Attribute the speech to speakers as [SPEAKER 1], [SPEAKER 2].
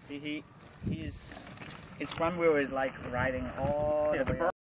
[SPEAKER 1] See, his front wheel is like riding all the way up.